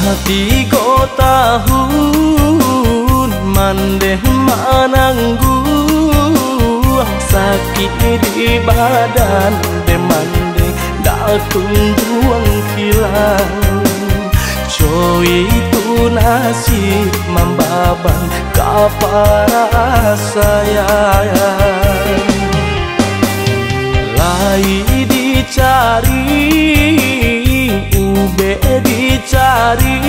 3 tahun mandeh menanggung sakit di badan demande datun juang hilang coy itu nasib membaban kapara sayang lai dicari ube dicari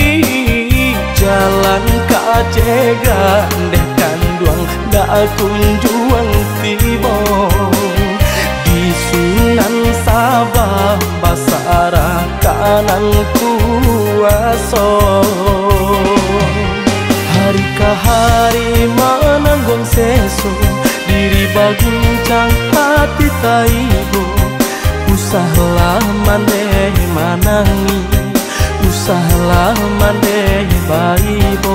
jalan kacegan deh kanduang dak kunjuang tibong di Sunan Sabah basara kanan kuaso hari ke hari menanggung seso diri baguncang hati taibo usahalah mandeh manangi usahalah mandeh baibo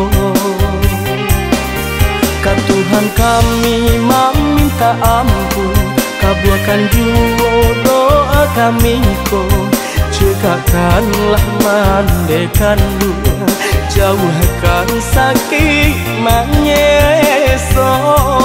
ka Tuhan kami meminta ampun kabulkan jua doa kami ko cegahkanlah mandekan dua jauhkan sakit manyeso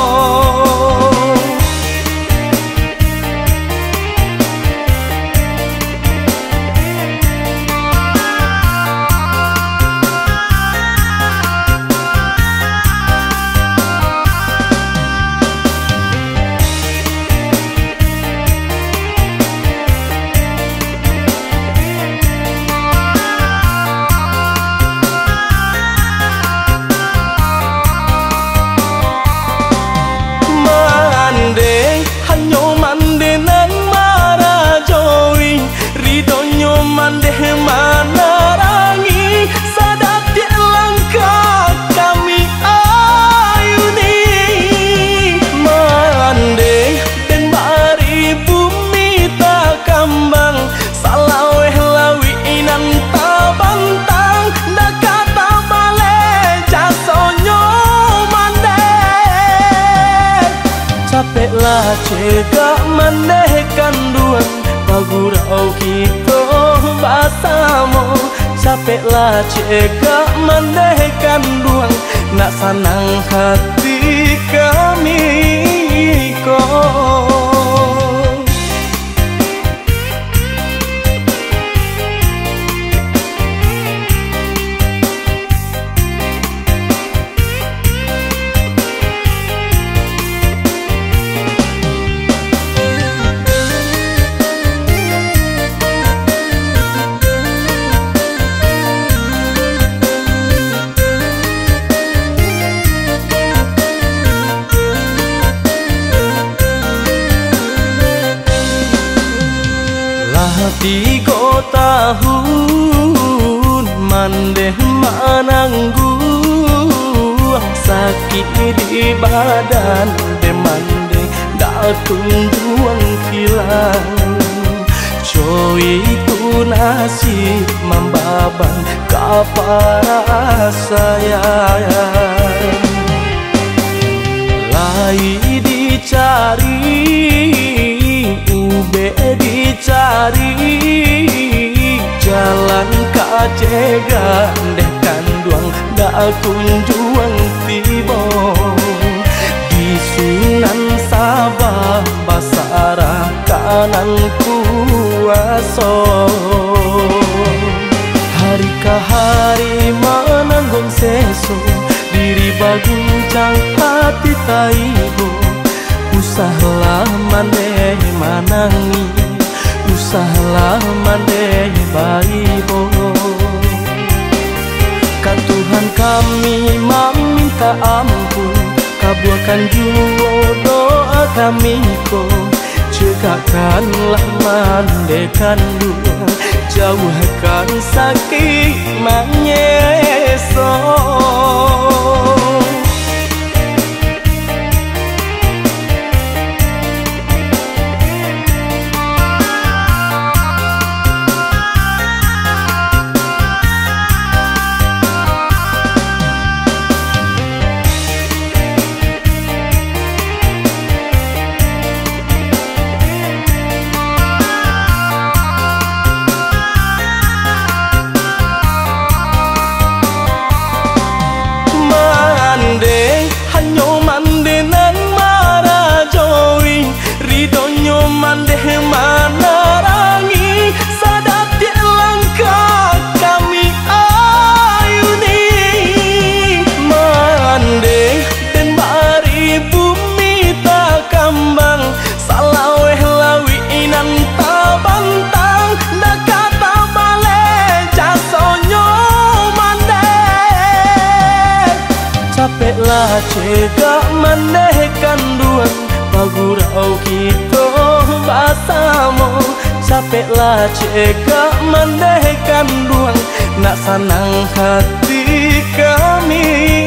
capeklah cegah manehkan duang pagurau kita basamo capeklah cegah manehkan duang nak sanang hati kami kok lah 3 tahun mandeh menanggung sakit di badan demande datun juang hilang coy itu nasib membaban kapara sayang lai dicari ube dicari jalan kacegan deh kanduang dak kunjuang tibong di Sunan Sabah basara kanan kuaso hari ke hari menanggung seso diri baguncang hati taibo usahalah mandeh manangi usahalah mandeh baibo ka Tuhan kami meminta ampun kabulkan jua doa kami ko cegahkanlah mandekan dua jauhkan sakit manyeso mandeh manarangi sadati langkah kami ayuni mandeh dan bari bumi tak kambang salaweh lawi inan tabantang dak kata bale jasonyo mandeh capeklah cegak mandeh kanduan pagurau kita basamo capeklah cegak mandeh kanduan nak sanang hati kami